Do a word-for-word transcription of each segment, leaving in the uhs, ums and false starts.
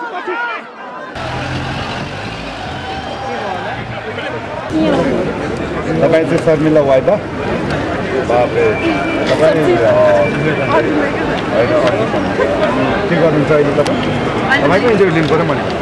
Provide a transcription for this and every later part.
तपाईँ चाहिँ शर्मिला वाइदा बापरे तपाईँ के गर्नुहुन्छ अहिले तपाईँ तपाईँको इन्टरभ्यू लिनु पऱ्यो मैले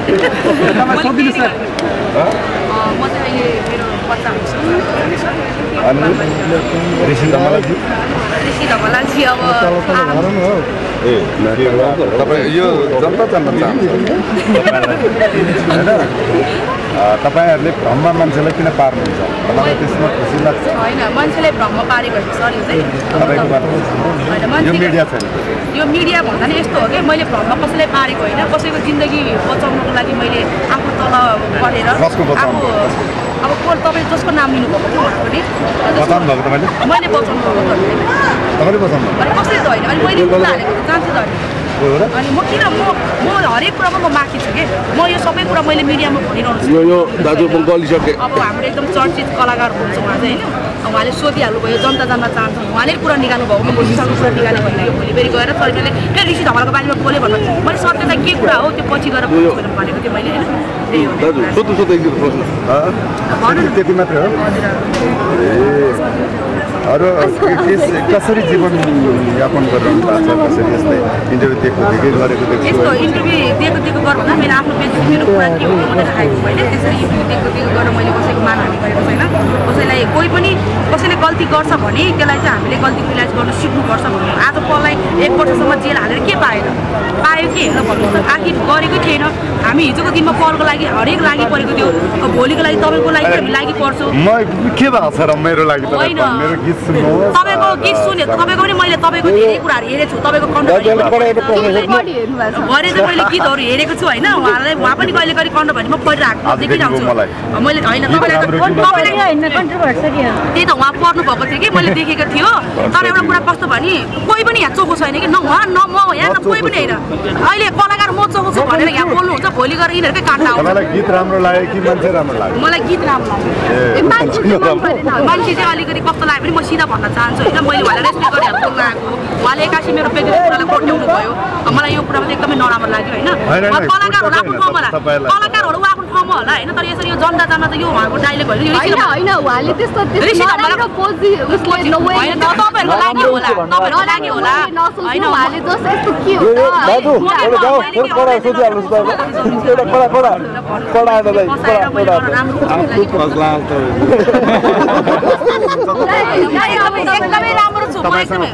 ऋषि धमलाजी ऋषि धमलाजी अब ए तपाईँ यो जनता जान्न चाहन्छ होइन तपाईहरुले भ्रममा मान्छेलाई किन पार्नुहुन्छ मलाई त्यसमा खुसी लाग्छ हैन मान्छेले भ्रममा पारेको सर यो चाहिँ यो मिडिया छैन यो मिडिया भन्दा नि यस्तो हो के मैले भ्रममा कसैलाई पारेको हैन कसैको जिन्दगी बचाउनको लागि मैले आफू तल बढेर कसको बचाउनु अब को तपाईले जसको नाम लिनु भएको थियो उहाँको नि बचाउनु भएको तपाईले मैले बचाउनु भएको तपाईले बचाउनु अनि कसैले त हैन अनि मैले कुरा हालेको त जान्छ त अनि म किन म म हरेक कुरामा म माथि छु के म यो सबै कुरा मैले मिडियामा भनिरहनु छु यो यो दाजु पनि गलिसके अब हाम्रो एकदम चर्चित कलाकार हुनुहुन्छ उहाँ चाहिँ हैन उहाँले सोधिहाल्नु भयो जनता जान्न चाहन्छ उहाँले कुरा निकाल्नु भएको म भोलिसम्म कुरा निकाले भएन यो भोलि फेरि गएर सरले ए ऋषि धमलाको बारेमा बोले भन्नु मैले सत्यता के कुरा हो त्यो पछि गएर भनेको थिएँ मैले हैन त्यही हो दाजु सोध्नु सोध्दै एक प्रश्न भन्नु त्यति मात्र हो अरू कसरी जीवन यापन गरिरहनु भएको छ कसरी यस्तै इन्टरभ्यू दिएको दिएकै गरेको देख्छु यस्तो इन्टरभ्यू दिएको दिएको गर्दा मैले आफ्नो पेज मेरो कुरा के हो भनेर राखेको मैले त्यसरी इन्टरभ्यू दिएको दिएको गरेर मैले कसैको मानहानि गरेको छैन कसैलाई कोही पनि कसैले गल्ती गर्छ भने त्यसलाई चाहिँ हामीले गल्ती रियलाइज गर्न सिक्नुपर्छ भन्नु आज पललाई एक वर्षसम्म जेल हालेर के पाएन पायो के हेर्न भन्नुहोस् त आखिर गरेकै थिएन हामी हिजोको दिनमा पलको लागि हरेक लागि परेको थियो भोलिको लागि तपाईँको लागि हामी लागि पर्छौँ म के भएको छ र मेरो लागि मेरो गीत सुन्नुहोस् तपाईँको गीत सुने तपाईँको पनि मैले तपाईँको धेरै कुराहरू हेरेको छु तपाईँको कन्टेन्ट गरे चाहिँ मैले गीतहरू हेरेको छु होइन उहाँलाई उहाँ पनि कहिले कहिले कन्टेन्ट भने म पढिरहेको देखिरहेको छु मैले होइन त्यही त उहाँ पढ्नु भएको थियो कि मैले देखेको थियो तर एउटा कुरा कस्तो भने कोही पनि यहाँ चोखो छैन कि न उहाँ न म यहाँ न कोही पनि होइन अहिले कलाकार म चोखो छु भनेर यहाँ बोल्नुहुन्छ भोलि गएर यिनीहरूकै काट्न आउँछ गीत राम्रो लाग्यो कि मान्छे राम्रो लाग्यो मलाई गीत राम्रो लाग्यो मान्छे चाहिँ अलिकति कस्तो लाग्यो भने म सिधा भन्न चाहन्छु होइन मैले उहाँलाई रेस्पेक्ट गरेर बोल्न आएको उहाँले एकासी मेरो व्यक्तिगत कुरालाई कोट्याउनु भयो मलाई यो कुरामा चाहिँ एकदमै नराम्रो लाग्यो होइन कलाकारहरू आफ्नो ठाउँमा होला कलाकारहरू आफ्नो ठाउँमा होला होइन तर यसरी यो जनता जान्न त यो उहाँको डाइलेक्ट होइन तपाईँहरूको लागि होला तपाईँहरूको लागि होला होइन उहाँले जस्तो यस्तो के एकदमै राम्रो छु म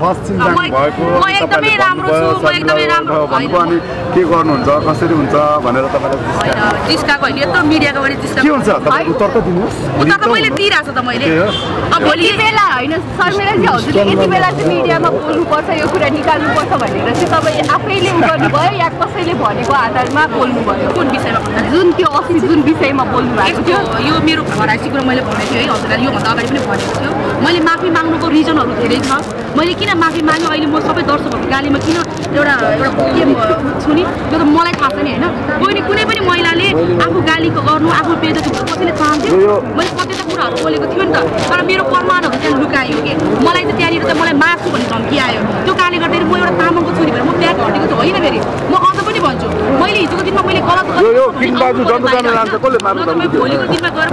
एकदमै राम्रो छु म एकदमै राम्रो अनि के गर्नुहुन्छ कसरी हुन्छ भनेर तपाईलाई जिस्काको होइन यत्रो मिडियाको भने जिस्का के हुन्छ तपाईँ उत्तर त दिनुहोस् उत्तर त मैले दिइरहेको छु त मैले अब भोलि बेला होइन शर्मिला जी हजुरले यति बेला चाहिँ मिडियामा बोल्नुपर्छ यो कुरा निकाल्नुपर्छ भनेर चाहिँ तपाईँ आफैले गर्नुभयो या कसैले भनेको आधारमा बोल्नुभयो कुन विषयमा भन्दा जुन त्यो अस्ति जुन विषयमा बोल्नु भएको थियो यो मेरो घराइसी कुरा मैले भनेको थिएँ है हजुरलाई योभन्दा अगाडि पनि भनेको थियो मैले माफी माग्नुको रिजनहरू धेरै छ मैले किन माफी माग्यो अहिले म सबै दर्शकहरूको गालीमा किन एउटा एउटा के छु नि त्यो त मलाई थाहा छ नि होइन कोही कुनै पनि महिलाले आफू गालीको गर्नु आफू बेइज्जती हुनु कसैले चाहन्थ्यो मैले सत्यता कुराहरू बोलेको थियो नि त तर मेरो प्रमाणहरू त्यहाँ लुकायो कि मलाई चाहिँ त्यहाँनिर चाहिँ मलाई मार्छु भन्ने धम्की आयो त्यो कारणले गर्दाखेरि म एउटा तामाङको छोरी भएर म बिहा घटेको त होइन फेरि म अझ पनि भन्छु मैले हिजोको दिनमा मैले गलत भोलिको दिनमा गएर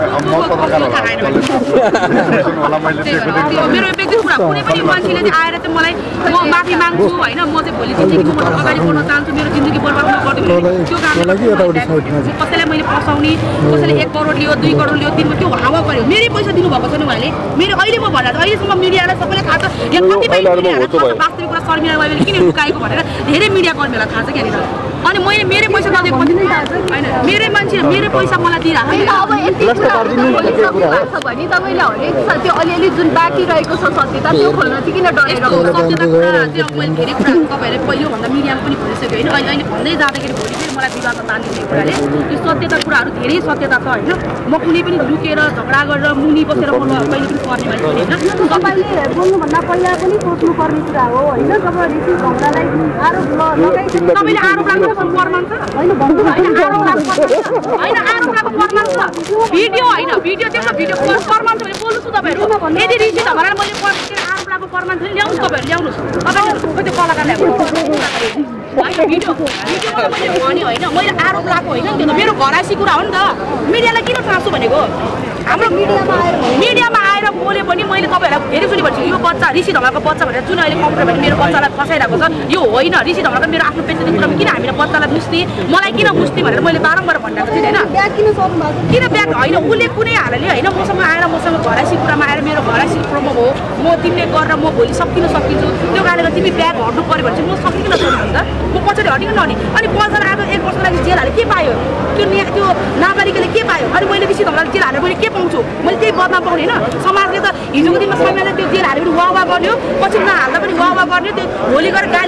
मेरो व्यक्तिगत कुरा कुनै पनि मान्छेले चाहिँ आएर चाहिँ मलाई म माफी माग्छु होइन म चाहिँ भोलि जिन्दगी अगाडि बढ्न चाहन्छु मेरो जिन्दगी बर्बाद नगरिदिनु त्यो कारणले कसैलाई मैले फसाउने कसैले एक करोड लियो दुई करोड लियो तिन त्यो हावा गर्यो मेरै पैसा दिनुभएको छ नि उहाँले मेरो अहिले म भनेर अहिलेसम्म मिडियालाई सबैलाई थाहा छ यहाँ कतिपय वास्तविक कुरा शर्मिला बाबुले किन लुकाएको भनेर धेरै मिडिया कर्मीलाई थाहा छ यहाँनिर अनि मैले मेरै पैसा नदिएको होइन मेरै मान्छे मेरै पैसा मलाई दिइरहेको भने तपाईँले हरेक त्यो अलिअलि जुन बाँकी रहेको छ सत्यता त्यो खोल्न चाहिँ किन डरेर सत्यता कुरा त्यो मैले धेरै कुराहरू तपाईँहरूले पहिलोभन्दा मिडियामा पनि भनिसक्यो होइन अहिले अहिले भन्दै जाँदाखेरि भोलि फेरि मलाई विवादमा तान्ने त्यो कुराले त्यो सत्यता कुराहरू धेरै सत्यता छ होइन म कुनै पनि लुकेर झगडा गरेर मुनि बसेर बोल्न कहिले पनि पर्ने मान्छे होइन तपाईँले बोल्नुभन्दा पहिला पनि सोच्नुपर्ने कुरा हो होइन जब ऋषि धमलालाई आरोप तपाईँले आरोप लाग्नु प्रमाण छ होइन भन्नु होइन आरोप लाग्नु होइन आरोप लाग्नु प्रमाण छ भिडियो होइन भिडियो त्यो भिडियो प्रमाण छ भने बोल्नु छु तपाईँहरू यदि ऋषि धमलालाई मैले आरोप लाग्नु प्रमाण छ ल्याउनुहोस् तपाईँहरू ल्याउनुहोस् तपाईँहरू त्यो कलाकारलाई भिडियो भिडियोमा मैले भने होइन मैले आरोप लगाएको होइन नि त्यो त मेरो घराइसी कुरा हो नि त मिडियालाई किन ट्रान्सो भनेको हाम्रो मिडियामा आएर मिडियामा आएर बोले पनि मैले तपाईँहरूलाई धेरै सुनि भन्छु यो बच्चा ऋषि ढङ्गको बच्चा भनेर जुन अहिले कम्प्युटर भने मेरो बच्चालाई फसाइरहेको छ यो होइन ऋषि ढङ्गको मेरो आफ्नो पेन्सन कुरामा किन हामीले बच्चालाई मुस्ती मलाई किन मुस्ती भनेर मैले बारम्बार भनिरहेको थिएँ होइन किन ब्याग होइन उसले कुनै हालले होइन मसँग आएर मसँग घराइसी कुरामा आएर मेरो घराइसी प्रब्लम हो म तिमीले गरेर म भोलि सकिन सकिन्छु त्यो कारणले तिमी ब्याग हट्नु पऱ्यो भने चाहिँ म सकिन सक्छु नि त म पछाडि हटिकन नहने अनि पैसा आएको एक वर्षको लागि जेल हाले के पायो त्यो त्यो नागरिकले के पायो अनि मैले ऋषि ढङ्गलाई जेल हालेर मैले के पाउँछु मैले त्यही बदनाम पाउने होइन समाजले त हिजोको दिनमा समयले त्यो जेल हाल्यो भने वाह वाह गर्यो पछि नहाल्दा पनि वाह वाह गर्ने त्यो भोलि गएर गाली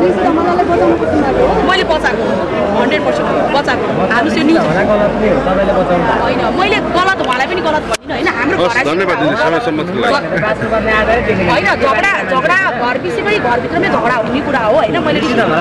मैले बचाएको हन्ड्रेड पर्सेन्ट बचाएको हाम्रो त्यो न्युज होइन मैले गलत उहाँलाई पनि गलत भन्दिनँ होइन हाम्रो होइन झगडा झगडा घर विषयमै घरभित्रमै झगडा हुने कुरा हो होइन मैले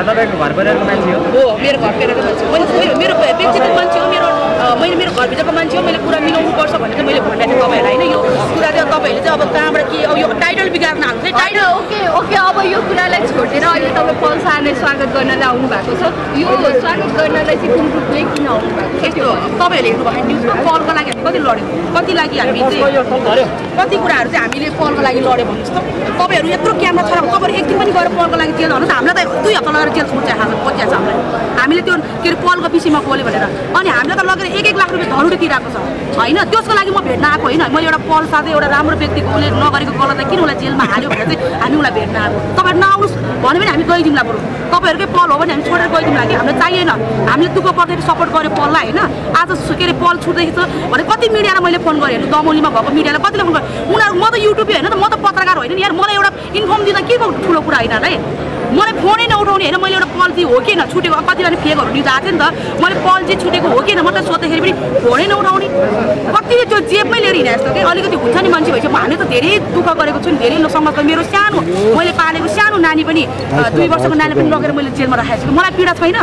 हो मेरो घर पेरेको मान्छे मैले मेरो व्यक्तिगत मान्छे हो मेरो मैले मेरो घरभित्रको मान्छे हो मैले कुरा मिलाउनु पर्छ भनेर मैले भनिरहेको थिएँ तपाईँहरूलाई होइन यो कुरा चाहिँ तपाईँहरूले चाहिँ अब कहाँबाट के अब यो टाइटल बिगार्न हाल्नु चाहिँ टाइटल ओके ओके अब यो कुरालाई छोडेर अहिले तपाईँ पल्सारले स्वागत गर्नलाई आउनु भएको छ यो स्वागत गर्नलाई चाहिँ कुन रूपले किन आउनु भएको छ यस्तो तपाईँहरूले हेर्नु भयो न्युजमा पलको लागि हामी कति लड्यौँ कति लागि हामी चाहिँ कति कुराहरू चाहिँ हामीले पलको लागि लड्यो भन्नुहोस् त तपाईँहरू यत्रो क्यामेरा छ तपाईँहरू एक दिन पनि गएर पलको लागि जेल भन्नुहोस् हामीलाई त दुई हप्ता लगेर जेल छुट्छ खान्छ पचिया छ हामीलाई हामीले त्यो के अरे पलको विषयमा बोल्यो भनेर अनि हामीलाई त लगेर एक एक लाख रुपियाँ धरुडी तिरेको छ होइन त्यसको लागि म भेट्न आएको होइन मैले एउटा पल साथै एउटा राम्रो व्यक्तिको उसले नगरेको गलत किन उसलाई जेलमा हाल्यो भनेर चाहिँ हामी उसलाई भेट्न आएको तपाईँहरू नआउनुहोस् भन्यो भने हामी गइदिउँला बरु तपाईँहरूकै पल हो भने हामी छोडेर गइदिउँला कि हामीलाई चाहिएन हामीले दुःख पर्दै सपोर्ट गऱ्यो पललाई होइन आज के अरे पल छुट्दैछ भने कति मिडियालाई मैले फोन गरेँ हेर्नु दमौलीमा भएको मिडियालाई कतिले फोन गरेँ उनीहरू म त युट्युब होइन त म त पत्रकार होइन नि यार मलाई एउटा इन्फर्म दिँदा के ठुलो कुरा होइन है मलाई फोनै नउठाउने होइन मैले एउटा पल चाहिँ हो कि न छुटेको कतिजना फेकहरू न्युज आएको थियो नि त मैले पल चाहिँ छुटेको हो कि न मात्रै सोद्धाखेरि पनि फोनै नउठाउने कतिले त्यो जेबमै लिएर हिँडे जस्तो कि अलिकति हुन्छ नि मान्छे भएपछि हामीले त धेरै दुःख गरेको छु नि धेरै समाजमा मेरो सानो मैले पालेको सानो नानी पनि दुई वर्षको नानी पनि लगेर मैले जेलमा राखेको छु मलाई पीडा छैन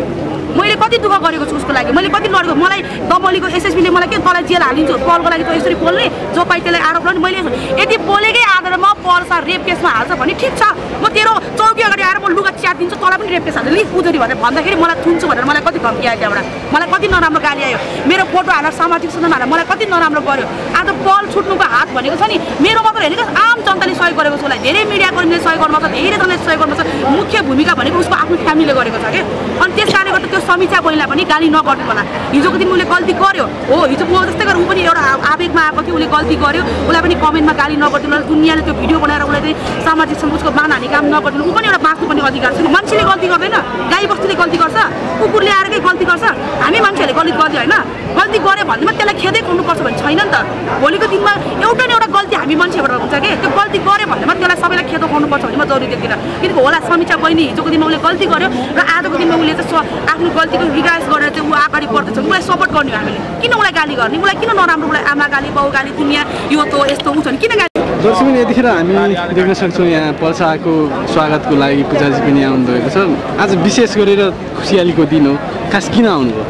मैले कति दुःख गरेको छु उसको लागि मैले कति लडेको मलाई दमौलीको एसएसपीले मलाई के तँलाई जेल हालिदिन्छु पलको लागि त यसरी बोल्ने जो पाइ त्यसलाई आरोप लगाउने मैले यदि बोलेकै आधारमा पल सर रेप केसमा हाल्छ भने ठिक छ म तेरो चौकी अगाडि आएर म लुगा च्यातिदिन्छु तँलाई पनि रेप केस हाल्छ लिख उजुरी भनेर भन्दाखेरि मलाई थुन्छु भनेर मलाई कति धम्की आयो त्यहाँबाट मलाई कति नराम्रो गाली आयो मेरो फोटो हालेर सामाजिक सञ्जालमा हालेर मलाई कति नराम्रो गर्यो आज पल छुट्नुको हात भनेको छ नि मेरो मात्र होइन कि आम जनताले सहयोग गरेको छ उसलाई धेरै मिडिया कर्मीले सहयोग गर्नुपर्छ धेरैजनाले सहयोग गर्नुपर्छ मुख्य भूमिका भनेको उसको आफ्नो फ्यामिलीले गरेको छ कि अनि त्यस कारणले गर्दा त्यो समीक्षा बहिनीलाई पनि गाली नगर्नु होला हिजोको दिन उसले गल्ती गर्यो हो हिजो म जस्तै गरेर ऊ पनि एउटा आवेगमा आएको थियो उसले गल्ती गर्यो उसलाई पनि कमेन्टमा गाली नगरिदिनु होला दुनियाँले त्यो भिडियो बनाएर उसलाई चाहिँ सामाजिक सञ्जालको मानहानि काम नगरिदिनु ऊ पनि एउटा बाँच्नु पनि अधिकार छ मान्छेले गल्ती गर्दैन गाई बस्तुले गल्ती गर्छ कुकुरले आएरकै गल्ती गर्छ हामी मान्छेहरूले गल्ती गर्दैन होइन गल्ती गऱ्यो भन्दैमा त्यसलाई खेदै गर्नुपर्छ भन्ने छैन नि त भोलिको दिनमा एउटा न एउटा गल्ती हामी मान्छेबाट हुन्छ कि त्यो गल्ती गऱ्यो भन्दैमा त्यसलाई सबैलाई खेदो गर्नुपर्छ भन्ने म जरुरी देख्दिनँ किनकि होला समीक्षा बहिनी हिजोको दिनमा उसले गल्ती गर्यो र आजको दिनमा उसले चाहिँ आफ्नो गल्तीको रिगाइज गरेर चाहिँ ऊ अगाडि बढ्दैछ उसलाई सपोर्ट गर्ने हामीले किन उसलाई गाली गर्ने उसलाई किन नराम्रो उसलाई आमा गाली बाउ गाली दुनियाँ यो त यस्तो ऊ छ नि किन गाली दर्शक यतिखेर हामी देख्न सक्छौँ यहाँ पल्साको स्वागतको लागि पूजाजी पनि आउनुभएको छ आज विशेष गरेर खुसियालीको दिन हो खास किन आउनुभयो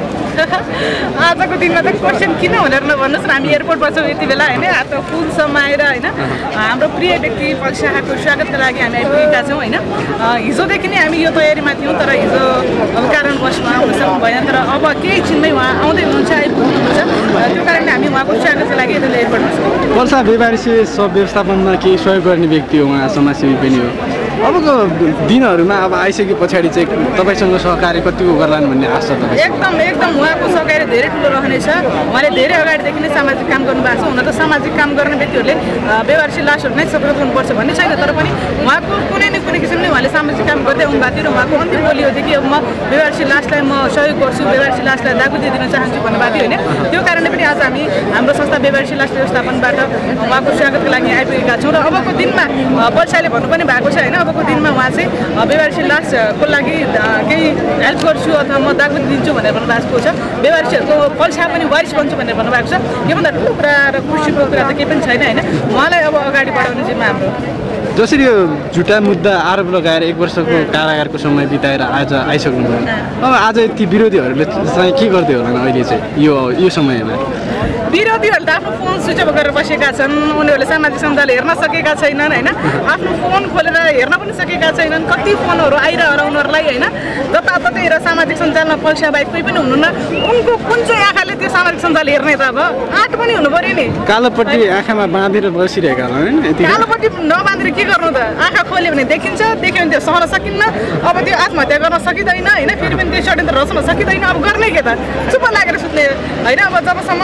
आजको दिनमा त क्वेसन किन भनेर नभन्नुहोस् न हामी एयरपोर्टमा छौँ यति बेला होइन हात फुल समाएर होइन हाम्रो प्रिय व्यक्ति पल्साको स्वागतको लागि हामी आइपुगेका छौँ होइन हिजोदेखि नै हामी यो तयारीमा थियौँ तर हिजो अब कारणवशमा आउन सक्नु भएन तर अब केही छिनमै उहाँ आउँदै हुनुहुन्छ आइपुग्नुहुन्छ त्यो कारणले हामी उहाँको स्वागतको लागि यता एयरपोर्टमा छौँ पल्सा व्यवहारिक सब व्यवस्थापनमा केही सहयोग गर्ने व्यक्ति हो उहाँ समाजसेवी पनि हो अबको दिनहरूमा अब आइसके पछाडि चाहिँ तपाईँसँग सहकार्य कतिको गर्लान् भन्ने आशा तपाईँ एकदम एकदम उहाँको सहकार्य धेरै ठुलो रहनेछ उहाँले धेरै अगाडिदेखि नै सामाजिक काम गर्नुभएको छ हुन त सामाजिक काम गर्ने व्यक्तिहरूले व्यवहारशील लासहरू नै सपोर्ट गर्नुपर्छ भन्ने छैन तर पनि उहाँको कुनै न कुनै किसिमले उहाँले सामाजिक काम गर्दै आउनु भएको थियो र उहाँको अन्तिम बोली हो कि अब म व्यवहारशील लासलाई म सहयोग गर्छु व्यवहारशील लासलाई जागृति दिन चाहन्छु भन्नुभएको थियो होइन त्यो कारणले पनि आज हामी हाम्रो संस्था व्यवहारशील लास व्यवस्थापनबाट उहाँको स्वागतको लागि आइपुगेका छौँ र अबको दिनमा पल्साले भन्नु पनि भएको छ होइन अबको दिनमा उहाँ चाहिँ व्यवहारशील लासको लागि केही हेल्प गर्छु अथवा म जागृति दिन्छु भनेर भन्नुभएको छ व्यवहारशीलको पल्सा पनि वारिस बन्छु भनेर भन्नुभएको छ योभन्दा ठुलो कुरा र खुसीको कुरा त केही पनि छैन होइन उहाँलाई अब अगाडि बढाउने जिम्मा हाम्रो जसरी यो झुटा मुद्दा आरोप लगाएर एक वर्षको कारागारको समय बिताएर आज आइसक्नुभयो अब आज ती विरोधीहरूले चाहिँ के गर्दै होला अहिले चाहिँ यो यो समयमा विरोधीहरूले त आफ्नो फोन स्विच अफ गरेर बसेका छन् उनीहरूले सामाजिक सञ्जाल हेर्न सकेका छैनन् होइन आफ्नो फोन खोलेर हेर्न पनि सकेका छैनन् कति फोनहरू आइरहर उनीहरूलाई होइन जताततै हेरेर सामाजिक सञ्जालमा पल्स्या बाहेक कोही पनि हुनुहुन्न उनको कुन चाहिँ आँखाले त्यो सामाजिक सञ्जाल हेर्ने त अब आँट पनि हुनु पऱ्यो नि कालोपट्टि आँखामा बाँधेर बसिरहेका कालोपट्टि नबाँधेर के गर्नु त आँखा खोल्यो भने देखिन्छ देख्यो भने त्यो सहन सकिन्न अब त्यो आत्महत्या गर्न सकिँदैन होइन फेरि पनि त्यो षड्यन्त्र रच्न सकिँदैन अब गर्ने के त चुप्प लागेर सुत्ने होइन अब जबसम्म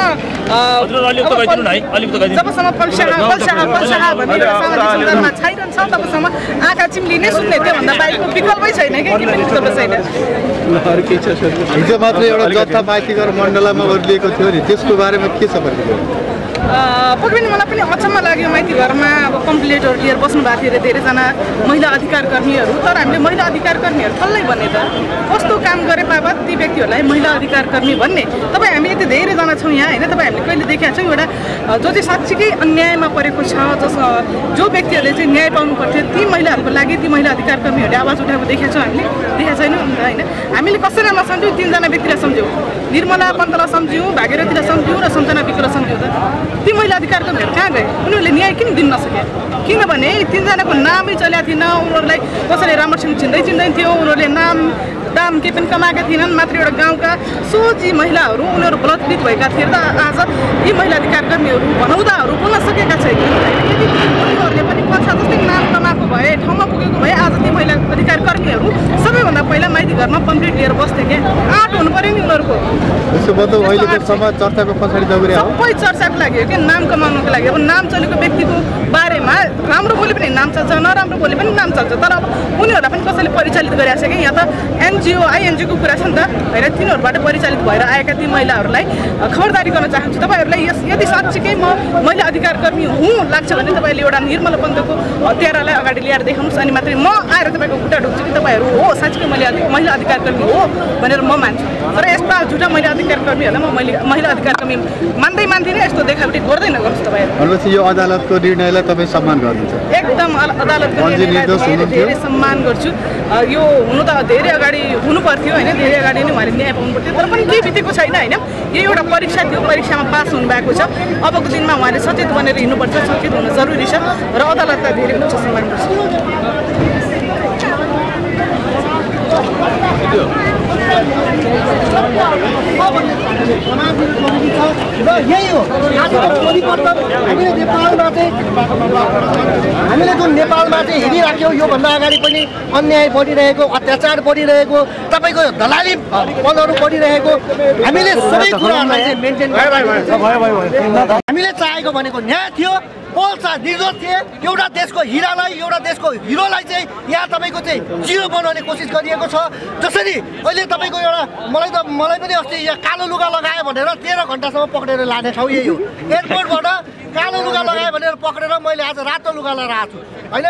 जबसम्म पल्स्या पल्स्या पल्स्या भन्ने सामाजिक सञ्जालमा छाइरहन्छ तबसम्म आँखा चिम्लिने सुत्ने त्योभन्दा बाहेकको विकल्पै छैन क्या के पनि विकल्प छैन हिजो मात्र एउटा जत्था माइतीघर मण्डलामा ओर्लिएको थियो नि त्यसको बारेमा के छ भन्नु पक्कै पनि मलाई पनि अचम्म लाग्यो माइती घरमा अब कम्प्लेटहरू लिएर बस्नु भएको थियो अरे धेरैजना महिला अधिकार कर्मीहरू तर हामीले महिला अधिकार कर्मीहरू कसलाई भन्ने त कस्तो काम गरे बाबत ती व्यक्तिहरूलाई महिला अधिकार कर्मी भन्ने तपाईँ हामी यति धेरैजना छौँ यहाँ होइन तपाईँ हामीले कहिले देखेका छौँ एउटा जो चाहिँ साँच्चीकै अन्यायमा परेको छ जस जो व्यक्तिहरूले चाहिँ न्याय पाउनु पर्थ्यो ती महिलाहरूको लागि ती महिला अधिकार कर्मीहरूले आवाज उठाएको देखेका छौँ हामीले देखेका छैनौँ नि त होइन हामीले कसैलाई नसम्झ्यौँ तिनजना व्यक्तिलाई सम्झ्यौँ निर्मला पन्तलाई सम्झ्यौँ भागीरथीलाई सम्झ्यौँ र सञ्जना विकलाई सम्झ्यौँ त ती महिला अधिकार कर्मीहरू कहाँ गए उनीहरूले न्याय किन दिन नसके किनभने तिनजनाको नामै चलेको थिएन उनीहरूलाई कसैले राम्रोसँग चिन्दै चिन्दैन थियो उनीहरूले नाम दाम केही पनि कमाएका थिएनन् मात्र एउटा गाउँका सोझी महिलाहरू उनीहरू बलात्कृत भएका थिए र आज यी महिला अधिकार कर्मीहरू भनौदाहरू बोल्न सकेका छैनन् यदि उनीहरूले पनि पछा जस्तै नाम कमाएको भए ठाउँमा पुगेको भए आज ती महिला अधिकार कर्मीहरू सबैभन्दा पहिला माइती घरमा कम्प्लिट लिएर बस्थे क्या आँट हुनु पऱ्यो नि उनीहरूको सबै चर्चाको लागि हो कि नाम कमाउनुको लागि अब नाम चलेको व्यक्तिको बारेमा राम्रो बोले पनि नाम चल्छ नराम्रो बोले पनि नाम चल्छ तर अब उनीहरूलाई पनि कसैले परिचालित गरिरहेको छ कि यहाँ त एनजिओ आइएनजिओको कुरा छ नि त होइन तिनीहरूबाट परिचालित भएर आएका ती महिलाहरूलाई खबरदारी गर्न चाहन्छु तपाईँहरूलाई यस यदि साँच्चीकै म महिला अधिकार कर्मी हुँ लाग्छ भने तपाईँले एउटा निर्मल पन्तको हत्यारालाई अगाडि ल्याएर देखाउनुहोस् अनि मात्रै म आएर तपाईँको खुट्टा ढुक्छु कि तपाईँहरू हो साँच्चीकै मैले महिला अधिकार कर्मी हो भनेर म मान्छु तर यस्ता झुटा महिला अधिकार कर्मीहरूलाई म मैले महिला अधिकार कर्मी मान्दै मान्दिनँ यस्तो देखावटी गर्दै नगर्नुहोस् तपाईँहरू यो अदालतको निर्णयलाई तपाईँ सम्मान गर्नुहुन्छ एकदम अदालतको निर्णयलाई धेरै सम्मान गर्छु यो हुनु त धेरै अगाडि हुनु पर्थ्यो होइन धेरै अगाडि नै उहाँले न्याय पाउनु पर्थ्यो तर पनि केही बितेको छैन होइन यो एउटा परीक्षा थियो परीक्षामा पास हुनुभएको छ अबको दिनमा उहाँले सचेत बनेर हिँड्नुपर्छ सचेत हुनु जरुरी छ र अदालतलाई धेरै उच्च सम्मान गर्छु यही हो आजको परिवर्तन हामीले नेपालमा चाहिँ हामीले जुन नेपालमा चाहिँ हेरिराख्यौँ योभन्दा अगाडि पनि अन्याय बढिरहेको अत्याचार बढिरहेको तपाईँको दलाली पदहरू बढिरहेको हामीले सबै कुराहरूलाई चाहिँ मेन्टेन हामीले चाहेको भनेको न्याय थियो पोल्सा निर्दोष थिए एउटा देशको हिरालाई एउटा देशको हिरोलाई चाहिँ यहाँ तपाईँको चाहिँ जिरो बनाउने कोसिस गरिएको छ जसरी अहिले तपाईँको एउटा मलाई त मलाई पनि अस्ति यहाँ कालो लुगा लगायो भनेर तेह्र घन्टासम्म पक्रेर लाने ठाउँ यही हो एयरपोर्टबाट कालो लुगा लगायो भनेर पक्रेर मैले आज रातो लुगा लगाएको छु होइन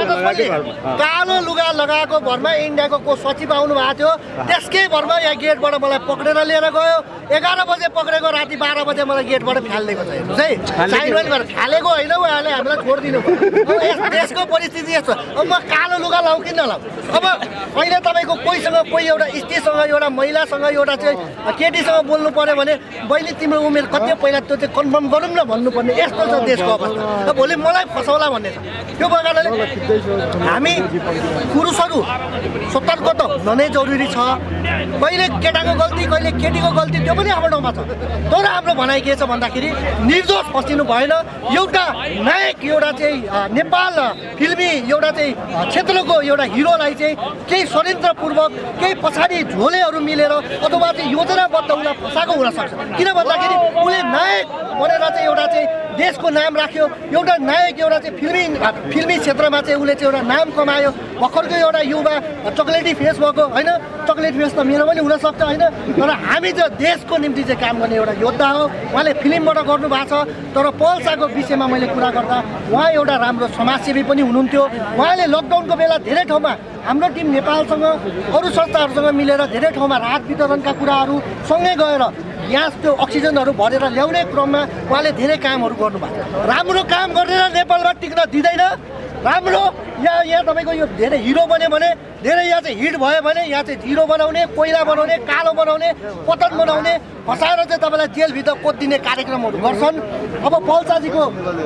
कालो लुगा लगाएको भरमा इन्डियाको को सचिव आउनु भएको थियो त्यसकै भरमा यहाँ गेटबाट मलाई पक्रेर लिएर गयो एघार बजे पक्रेको राति बाह्र बजे मलाई गेटबाट फालिदिएको छ हेर्नुहोस् है साइडबाट फालेको होइन उहाँले हामीलाई छोडिदिनु अब यस देशको परिस्थिति यस्तो अब म कालो लुगा लाउँ कि नलाउँ अब अहिले तपाईँको कोहीसँग कोही एउटा स्त्रीसँग एउटा महिलासँग एउटा चाहिँ केटीसँग बोल्नु पऱ्यो भने बहिनी तिम्रो उमेर कति पहिला त्यो चाहिँ कन्फर्म गरौँ न भन्नुपर्ने यस्तो छ देशको अवस्था भोलि मलाई फसाउला भन्ने छ त्यो कारणले हामी पुरुषहरू सतर्क त हुन नै जरुरी छ कहिले केटाको गल्ती कहिले केटीको गल्ती त्यो पनि हाम्रो ठाउँमा छ तर हाम्रो भनाइ के छ भन्दाखेरि निर्दोष फसिनु भएन एउटा नायक एउटा चाहिँ नेपाल फिल्मी एउटा चाहिँ क्षेत्रको एउटा हिरोलाई चाहिँ केही षड्यन्त्रपूर्वक केही पछाडि झोलेहरू मिलेर अथवा चाहिँ योजनाबद्ध उसलाई फसाएको हुनसक्छ किन भन्दाखेरि उसले नायक भनेर चाहिँ एउटा चाहिँ देशको नाम राख्यो एउटा नायक एउटा चाहिँ फिल्मी फिल्मी क्षेत्रमा चाहिँ उसले चाहिँ एउटा नाम कमायो भर्खरको एउटा युवा चक्लेटी फेस भएको होइन चक्लेट फेस त मेरो पनि हुनसक्छ होइन तर हामी चाहिँ देशको निम्ति चाहिँ काम गर्ने एउटा योद्धा हो उहाँले फिल्मबाट गर्नुभएको छ तर पल्साको विषयमा मैले कुरा गर्दा उहाँ एउटा राम्रो समाजसेवी पनि हुनुहुन्थ्यो उहाँले लकडाउनको बेला धेरै ठाउँमा हाम्रो टिम नेपालसँग अरू संस्थाहरूसँग मिलेर धेरै ठाउँमा राहत वितरणका कुराहरू सँगै गएर यहाँ त्यो अक्सिजनहरू भरेर ल्याउने क्रममा उहाँले धेरै कामहरू गर्नुभएको राम्रो काम गरेर नेपालमा टिक्न दिँदैन राम्रो यहाँ यहाँ तपाईँको यो धेरै हिरो बन्यो भने धेरै यहाँ चाहिँ हिट भयो भने यहाँ चाहिँ जिरो बनाउने कोइला बनाउने कालो बनाउने पतन बनाउने फसाएर चाहिँ तपाईँलाई जेलभित्र कोदिने कार्यक्रमहरू गर्छन्। अब पल्साजीको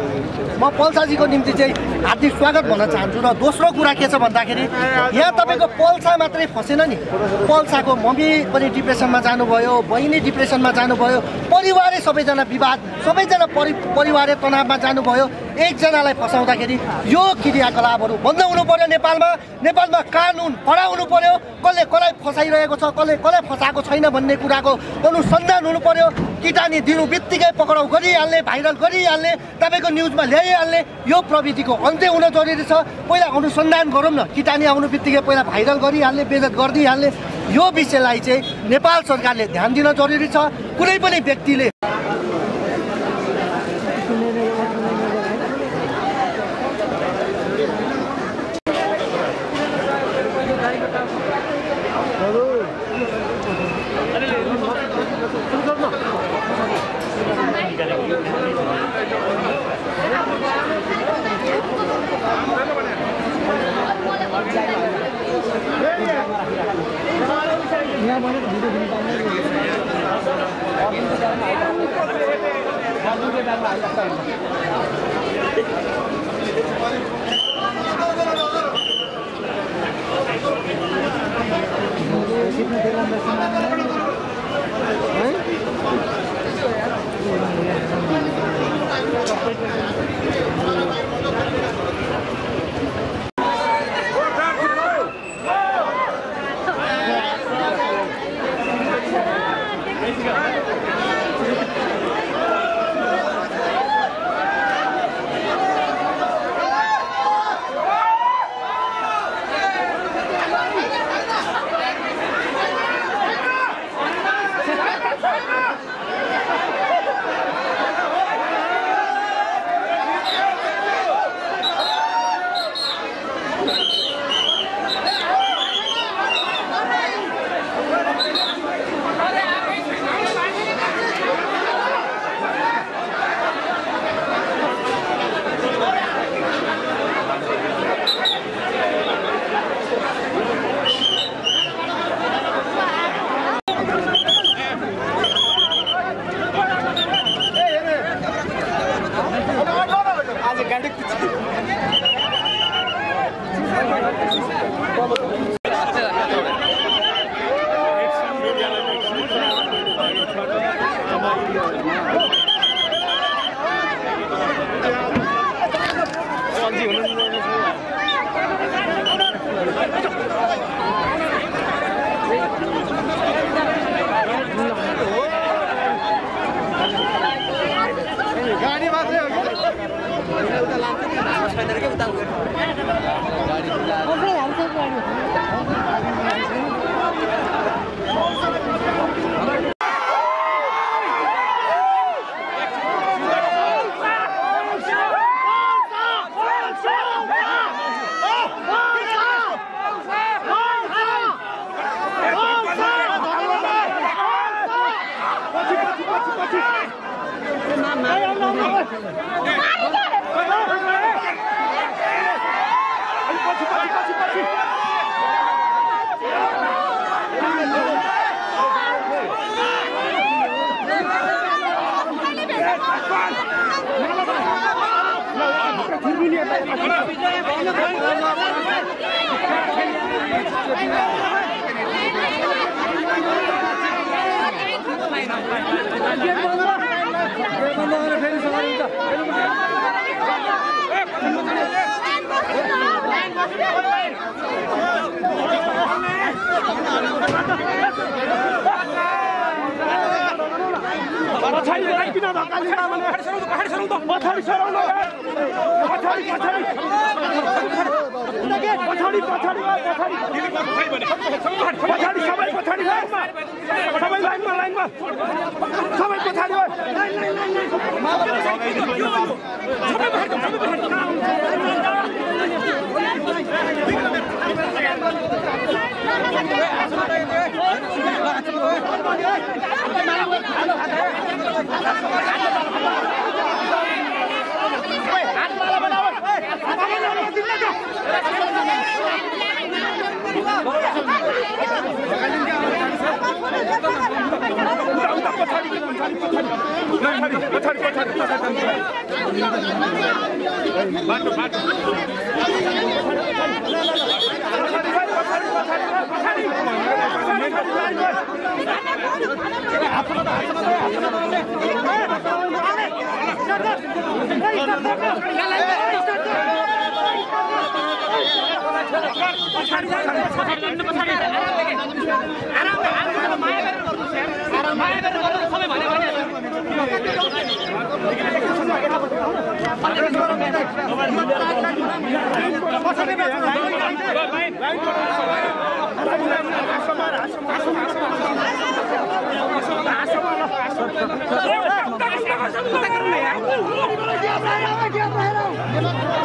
म पल्साजीको निम्ति चाहिँ हार्दिक स्वागत भन्न चाहन्छु। र दोस्रो कुरा के छ भन्दाखेरि यहाँ तपाईँको पल्सा मात्रै फसेन नि, पल्साको मम्मी पनि डिप्रेसनमा जानुभयो, बहिनी डिप्रेसनमा जानुभयो, परिवारै सबैजना विवाद, सबैजना परि परिवारै तनावमा जानुभयो। एकजनालाई फसाउँदाखेरि यो क्रियाकलापहरू बन्द हुनु पर्यो। नेपालमा नेपालमा कानुन कडा हुनु पर्यो। कसले कसलाई फसाइरहेको छ, कसले कसलाई फसाएको छैन भन्ने कुराको अनुसन्धान हुनु पर्यो। किटानी दिनु बित्तिकै पक्राउ गरिहाल्ने, भाइरल गरिहाल्ने, तपाईँको न्युजमा ल्याइहाल्ने यो प्रविधिको अन्त्य हुन जरुरी छ। पहिला अनुसन्धान गरौँ न। किटानी आउनु बित्तिकै पहिला भाइरल गरिहाल्ने, बेइज्जत गरिदिइहाल्ने यो विषयलाई चाहिँ नेपाल सरकारले ध्यान दिन जरुरी छ। कुनै पनि व्यक्तिले Udah, udah, Dia